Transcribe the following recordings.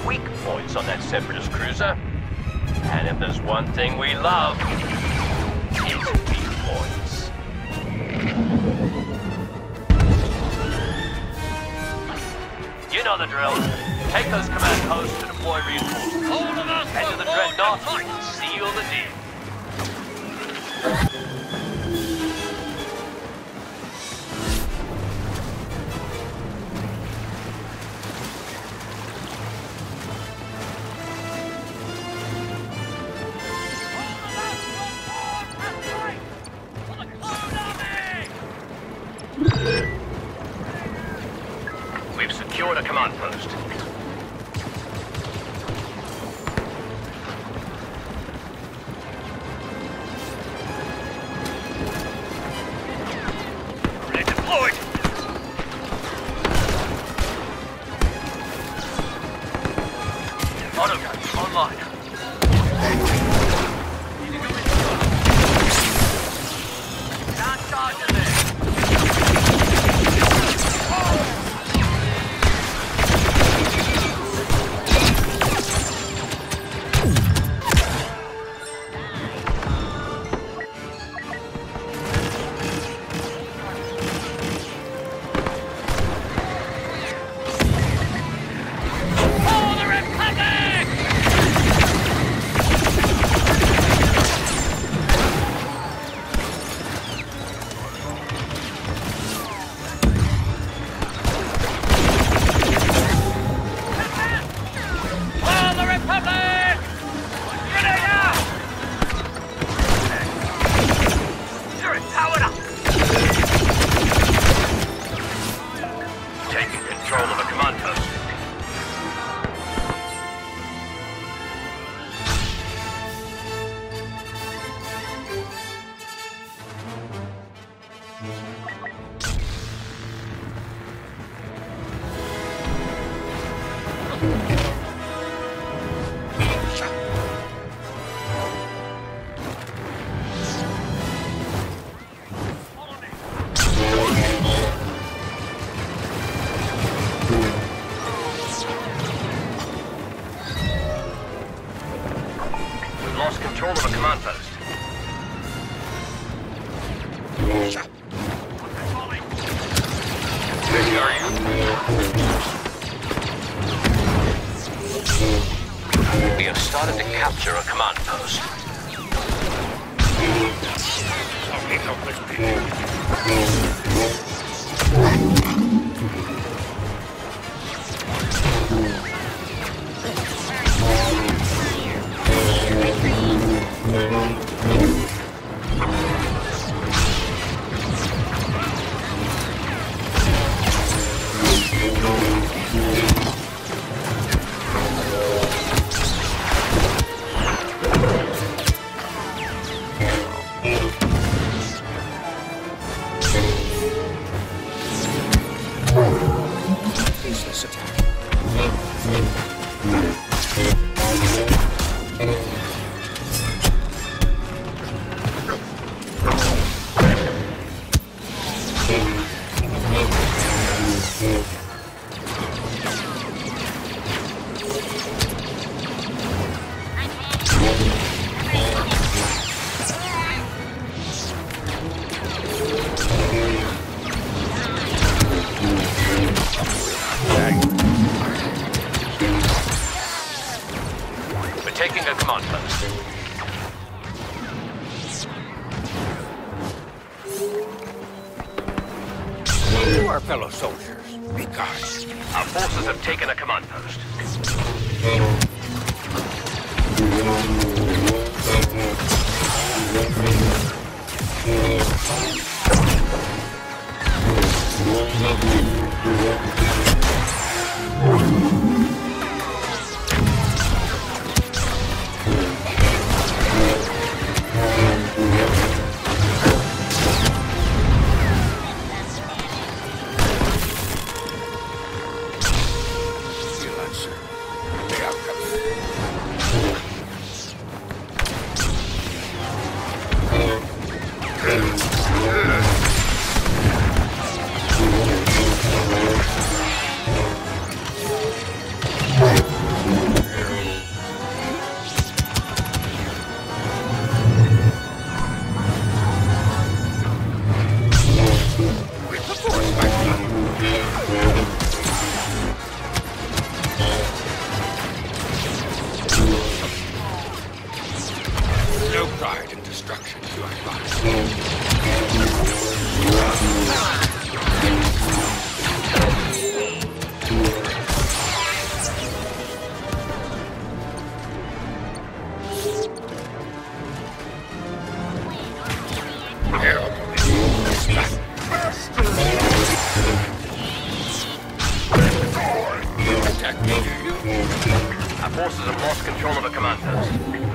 weak points on that Separatist cruiser. And if there's one thing we love, it's weak points. You know the drill. Take those command posts to deploy reinforcements. Head to the Dreadnought and seal the deal. We've secured a command post. Ready deployed. Autoguns online. Not charging there. Lost control of a command post. Ready, are you? We have started to capture a command post. Taking a command post. To our fellow soldiers, be kind. Our forces have taken a command post. destruction to our lives. Our forces have lost control of the command post.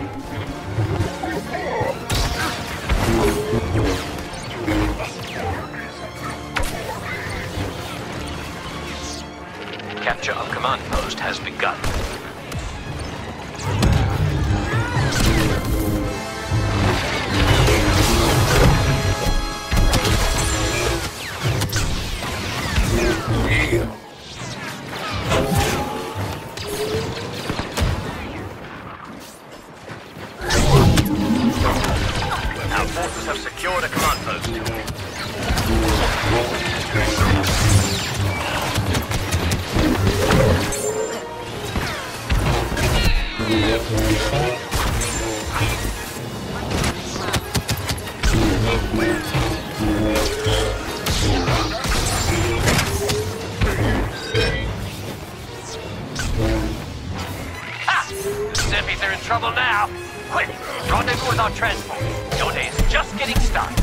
Capture of command post has begun. Our forces have secured a command post. Ha! Zippies are in trouble now. Quick, rendezvous with our transport. Your day is just getting started.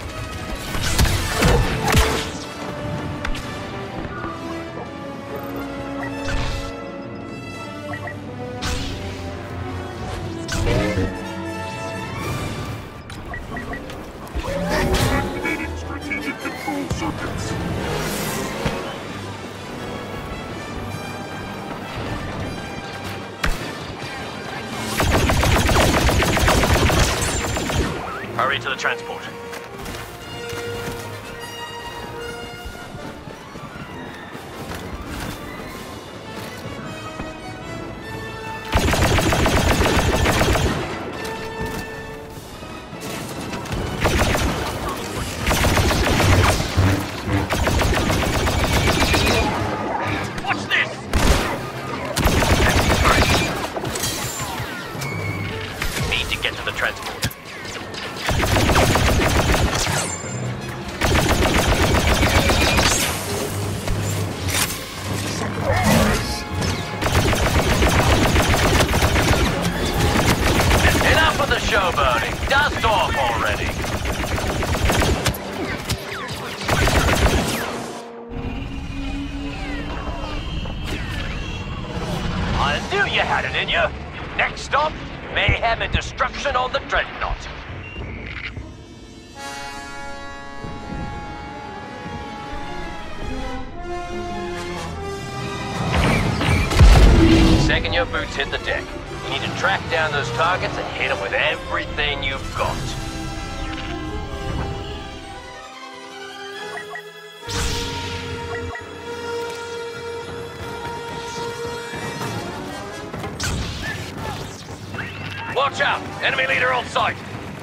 Activating strategic control circuits. Hurry to the transport. Watch this! Need to get to the transport. Enough of the showboating. Dust off already. I knew you had it in you. Next stop, mayhem and destruction on the Dreadnought. Second your boots hit the deck, you need to track down those targets and hit them with everything you've got. Watch out! Enemy leader on sight!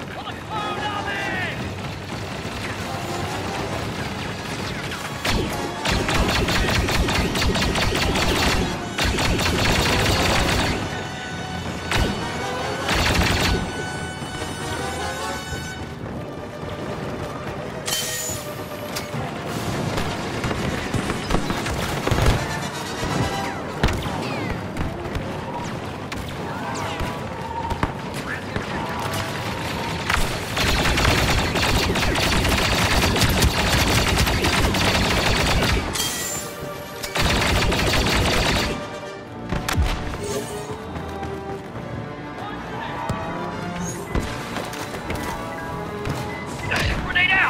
Grenade out!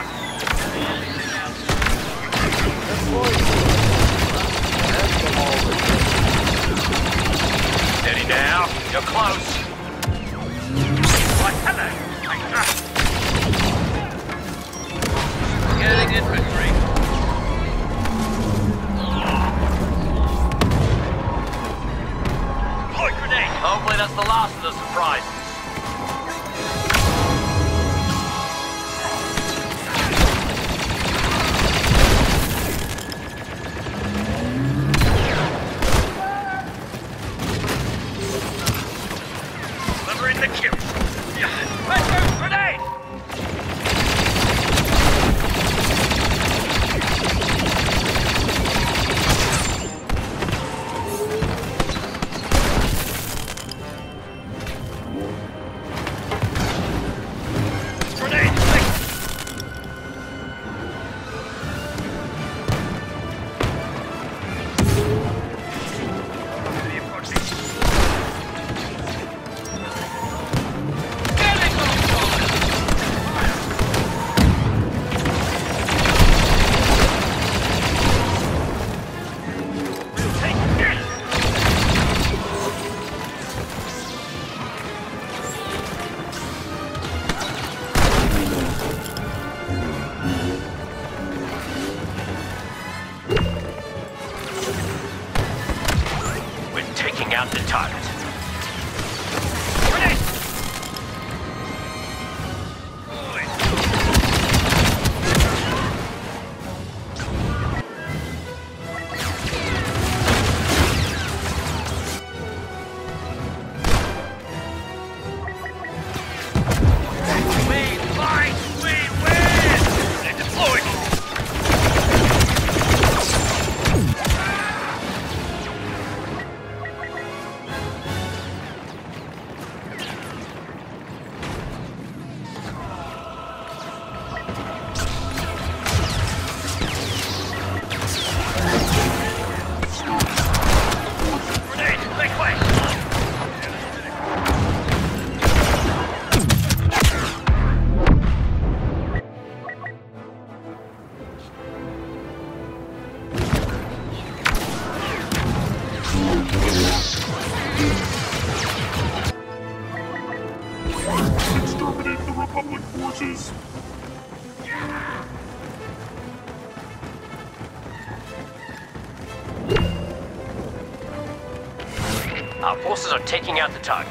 Steady now, you're close. Right, hello. Getting infantry. Deploy grenade. Hopefully that's the last of the surprises. Delivering the kill. Let's go! Grenade! Out the target. Grenade! We fight! We win! They're deployed! Exterminate the Republic forces! Our forces are taking out the target.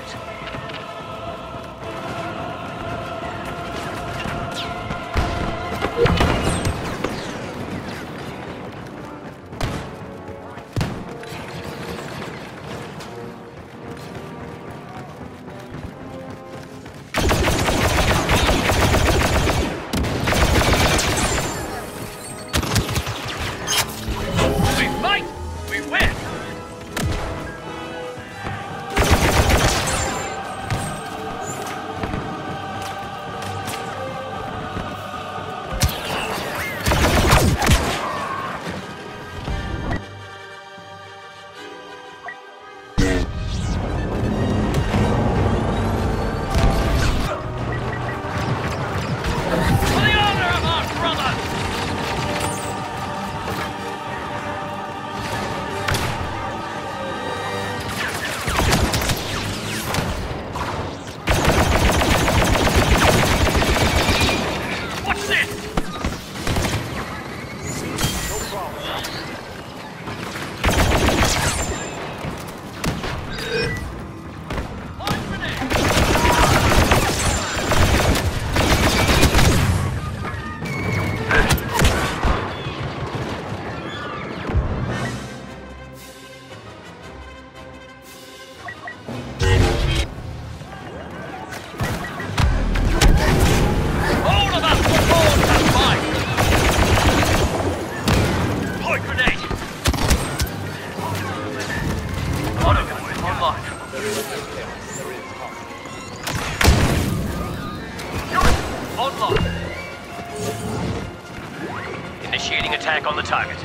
Initiating attack on the target.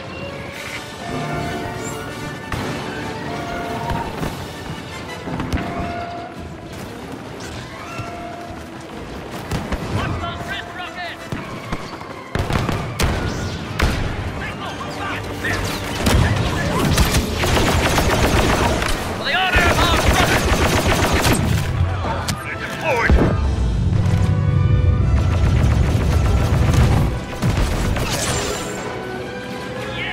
Yeah!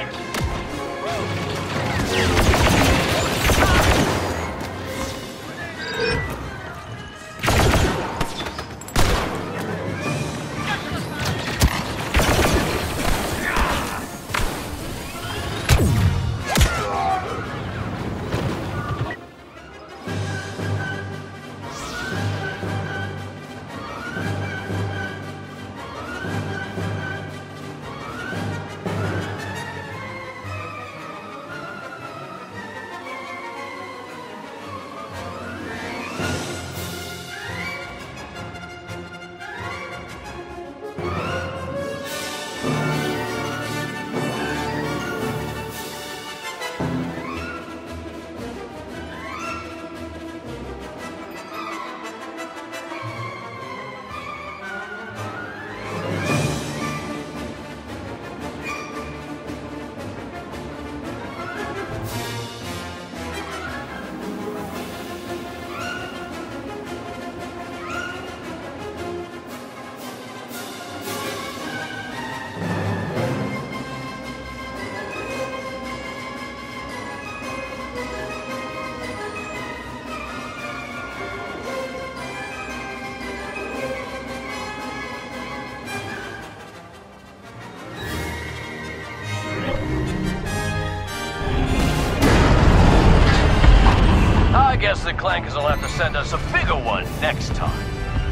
us the Clankers will have to send us a bigger one next time.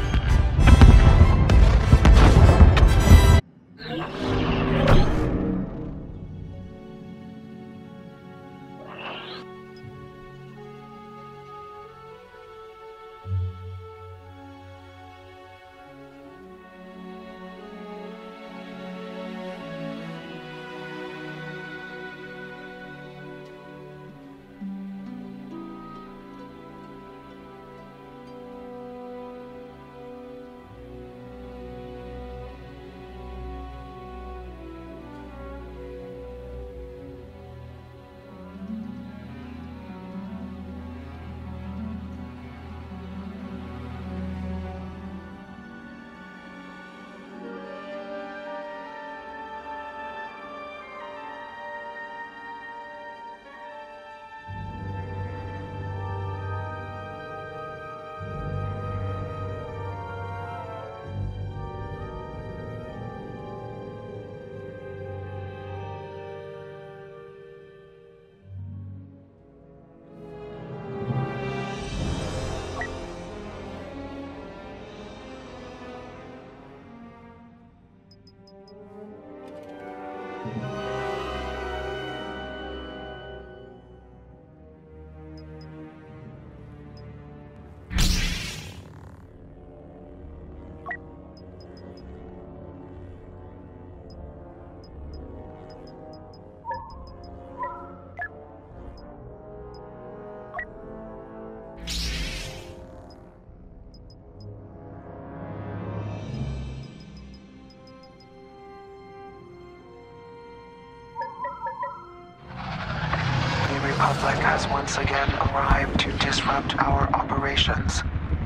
The Republic has once again arrived to disrupt our operations.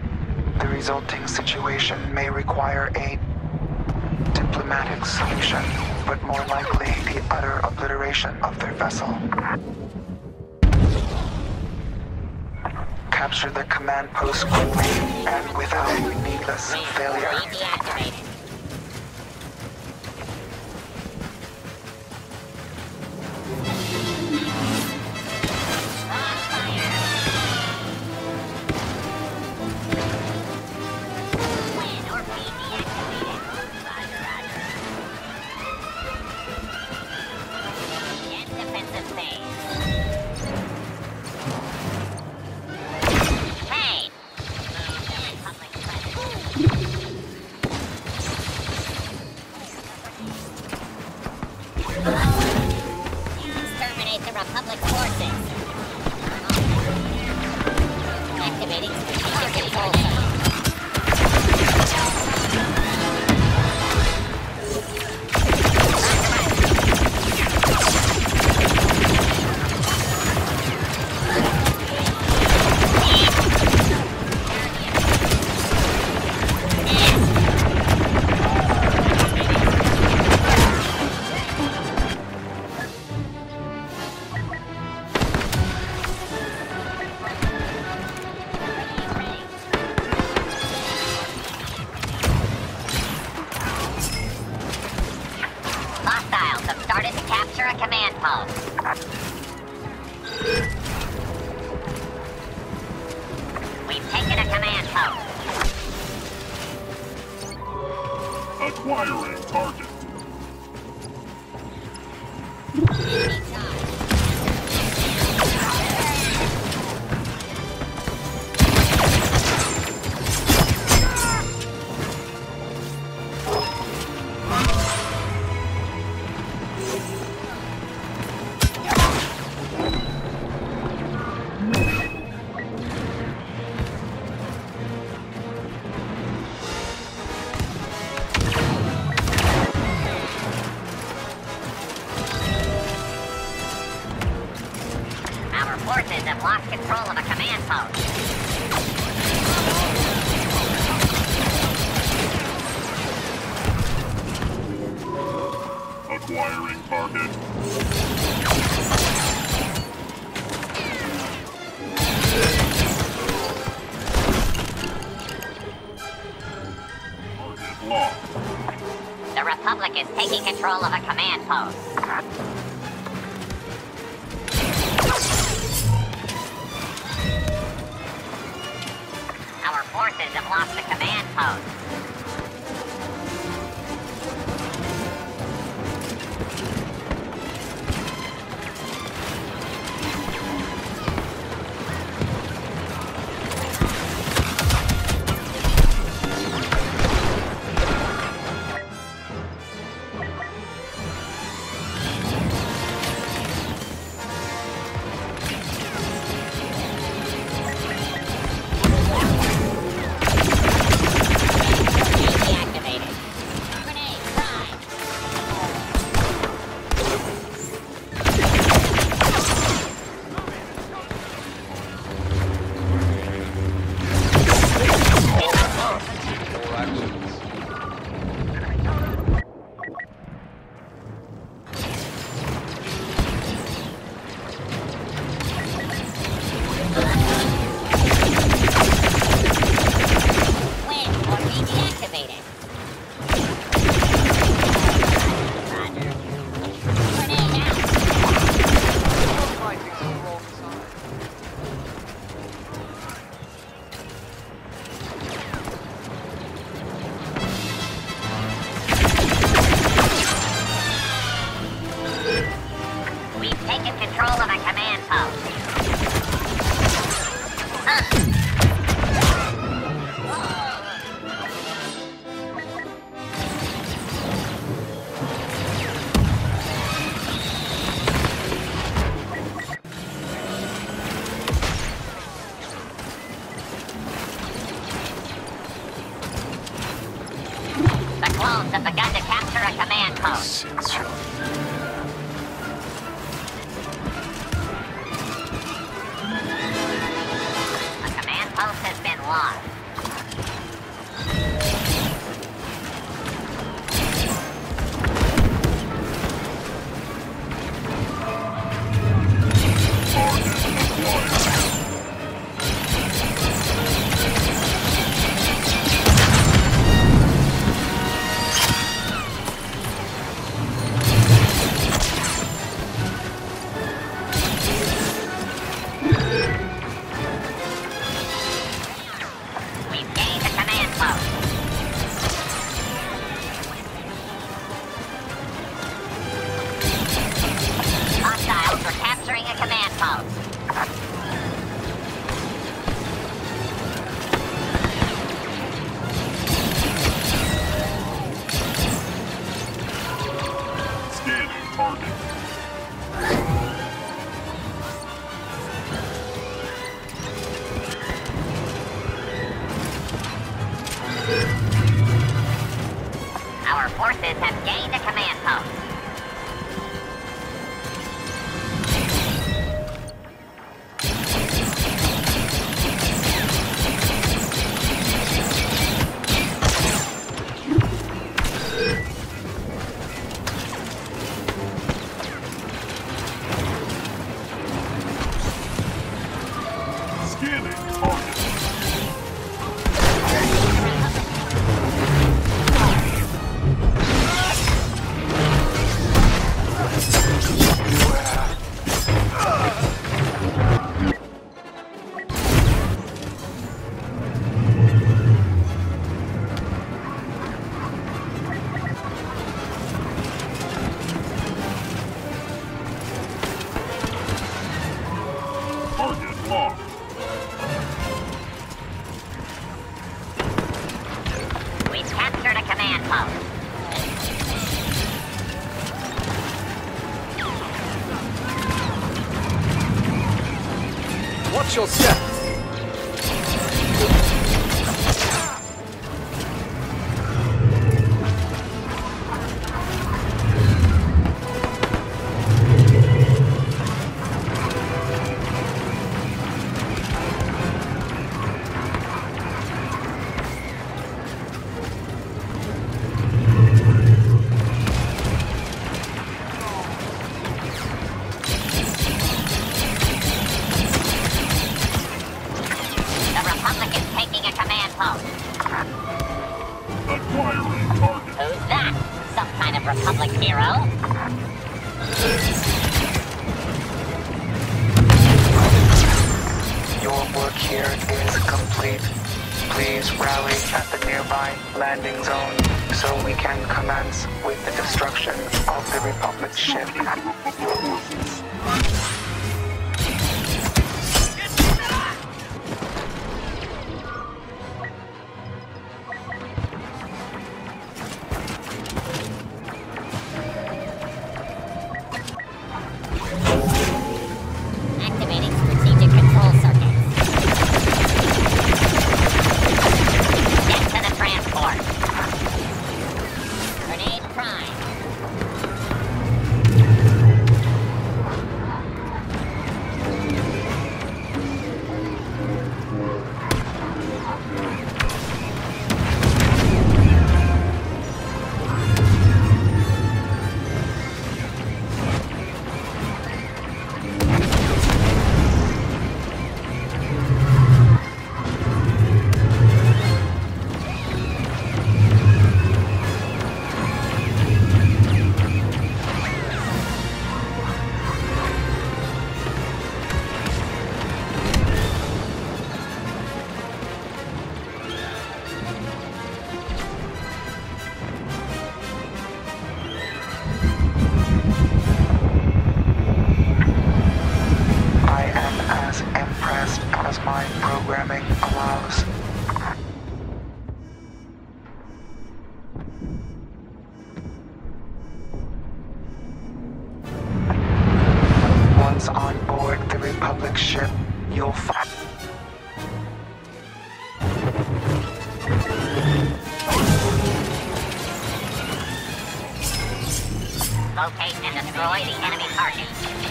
The resulting situation may require a diplomatic solution, but more likely the utter obliteration of their vessel. Capture the command post quickly and without needless failure. Exterminate the Republic forces. Activating strategic control center. Hostiles have started to capture a command post. We've taken a command post. Acquiring target. Our forces have lost control of a command post. Acquiring target. Target locked. The Republic is taking control of a command post. forces have lost the command post. Have begun to capture a command post. A command post has been lost. Our forces have gained a command post. We've captured a command post. Watch your step. Acquiring target. Who's that? Some kind of Republic hero? Your work here is complete. Please rally at the nearby landing zone so we can commence with the destruction of the Republic ship. Activating strategic control circuits. Get to the transport. Grenade prime. I am as impressed as my programming allows. Once on board the Republic ship, you'll find... Locate and destroy the enemy target.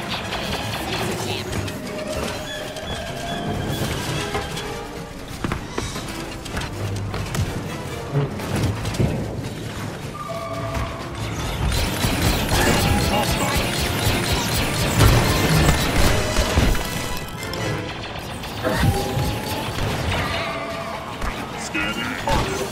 Scanning target.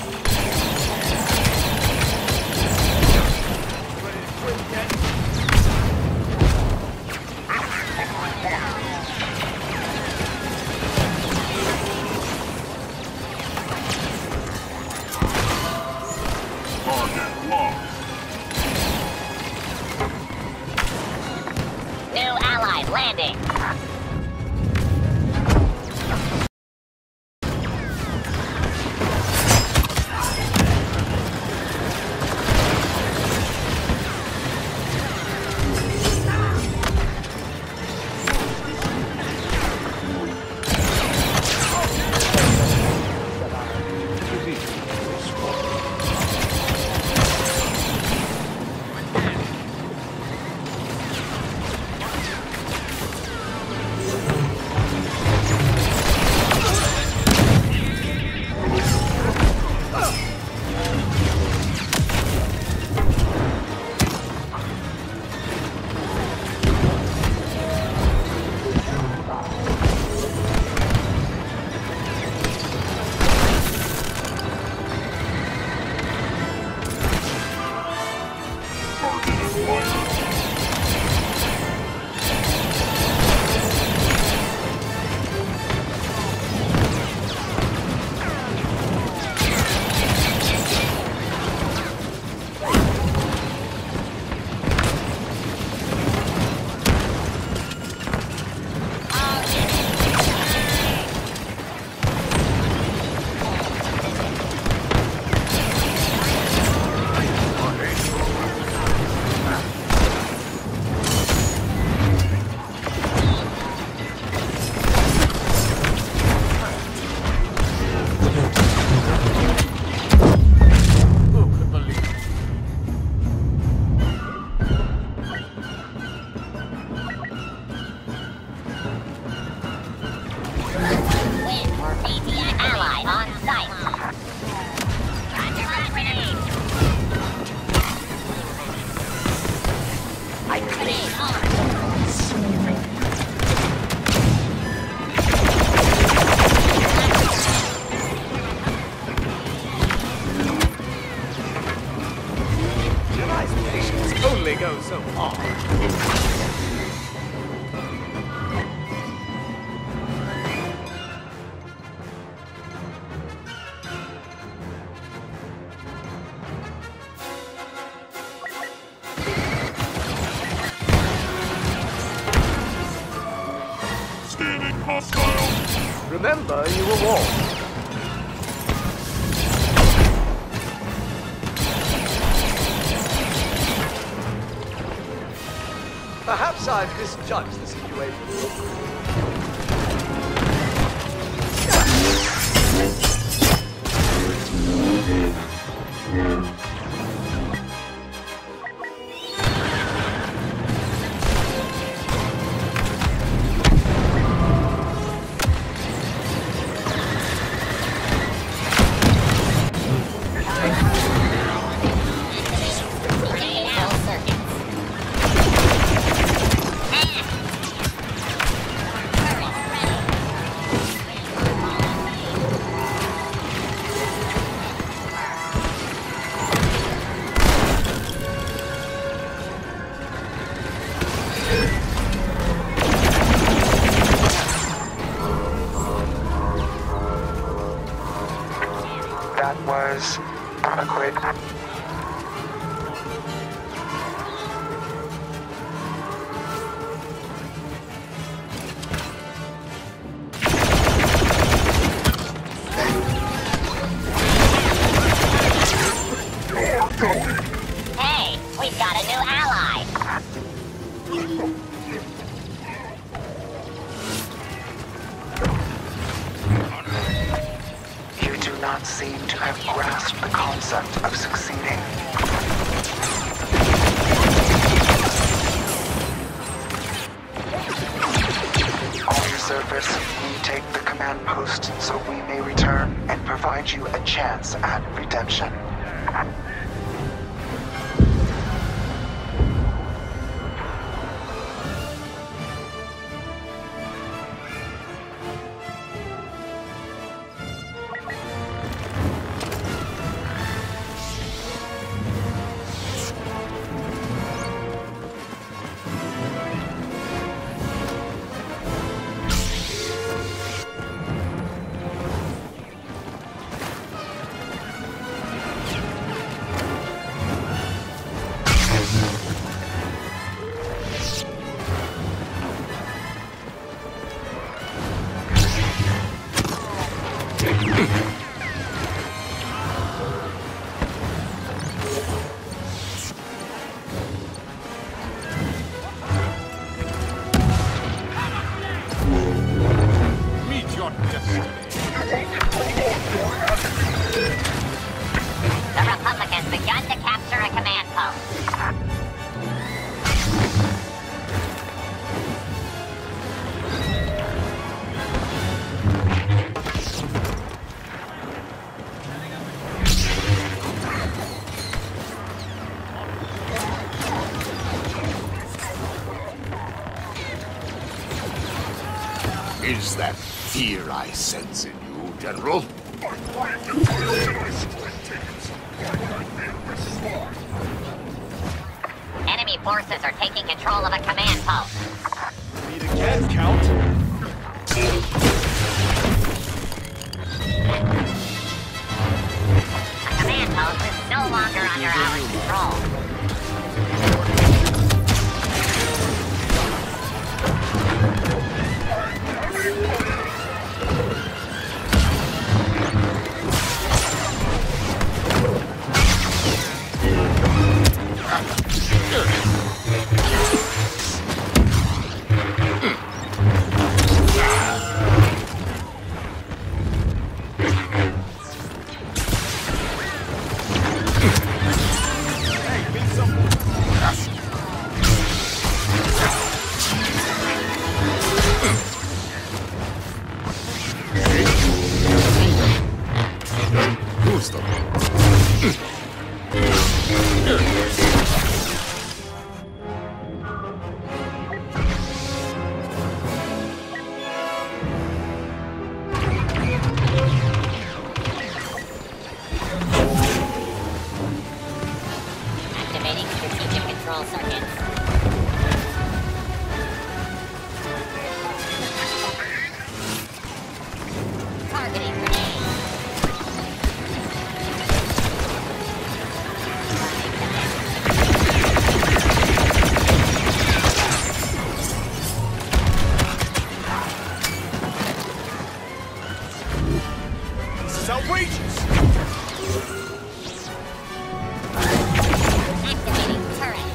Remember, you were warned. Perhaps I've misjudged the situation. That was adequate. Hey, we've got a new ally. You do not seem to have grasped the concept of succeeding. On the surface, we take the command post so we may return and provide you a chance at redemption. Meet your destiny. The Republicans begun to capture a command post. Is that fear I sense in you, General? Enemy forces are taking control of a command post. Meet again, Count. A command post is no longer under our control. Gusto. Activating strategic control circuit. Targeting grenade. It's outrageous! Activating turret.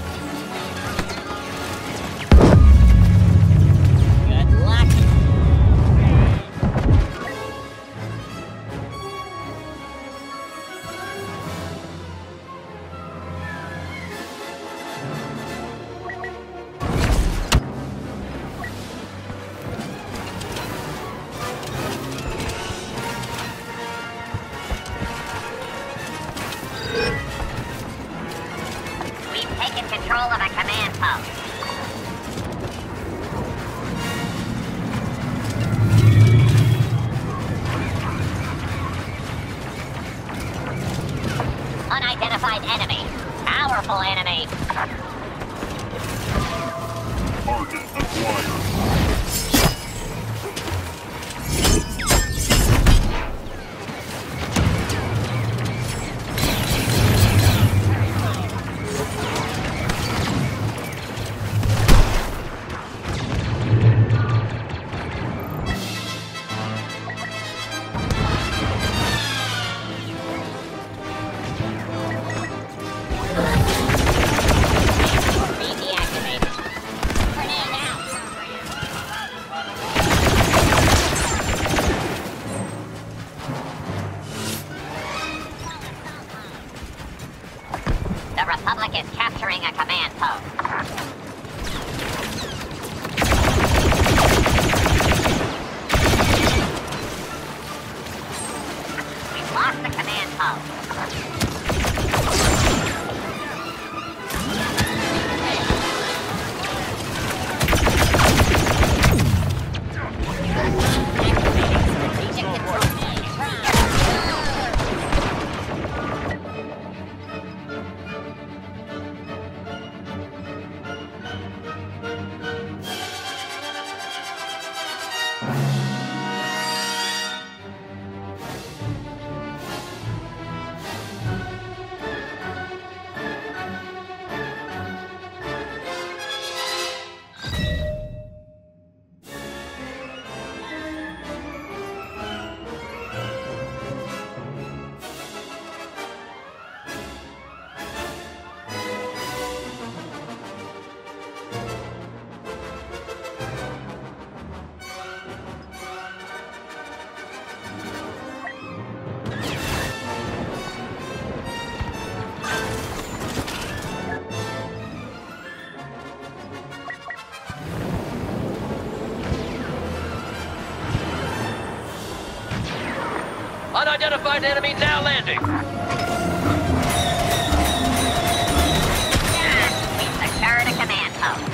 Good luck. We've taken control of a command post. Unidentified enemy. Powerful enemy. Target acquired. Deactivated. Grenade out. The Republic is capturing a command post. We've lost the command post. Activating strategic control. Unidentified enemy now landing. We've secured a command post.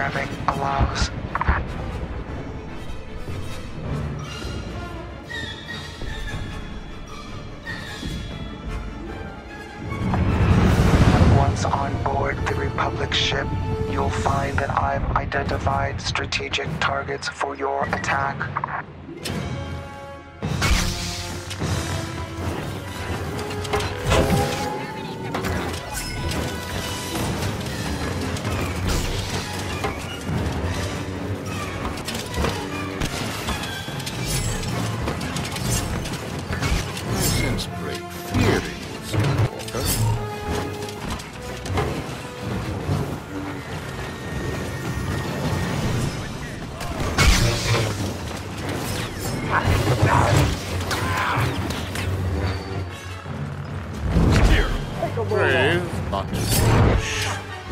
programming allows. Once on board the Republic ship, you'll find that I've identified strategic targets for your attack. Brave, but foolish.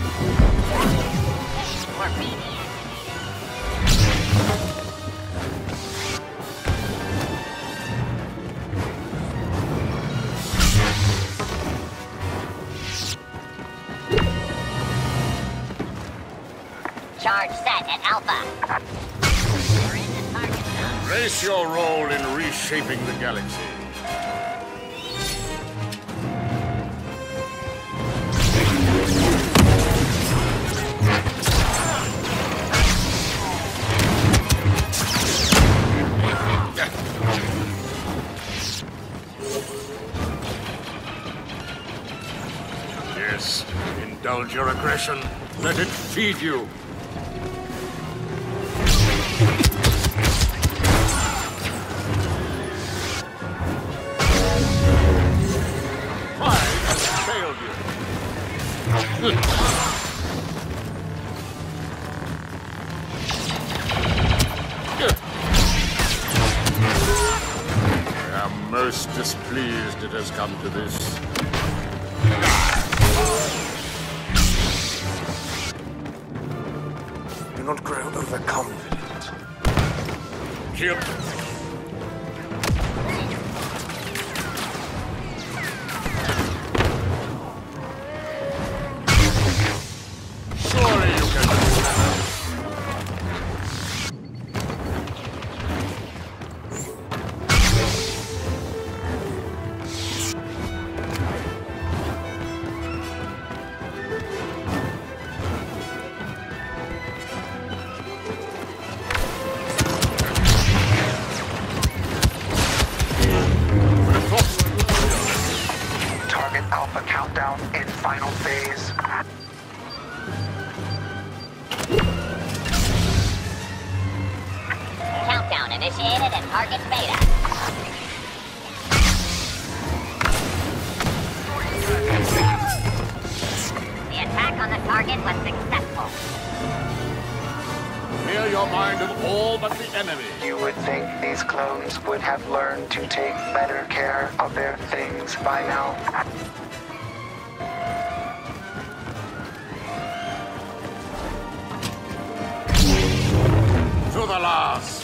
Charge set at Alpha. We're in the target zone. Embrace your role in reshaping the galaxy. Yes, indulge your aggression. Let it feed you. Pride has failed you. I am most displeased it has come to this. Do not grow overconfident. Kill. Surely you can do that. Target Alpha countdown in final phase. Countdown initiated at target beta. The attack on the target was successful. Clear your mind of all but the enemy. You would think these clones would have learned to take better care of their things by now. To the last.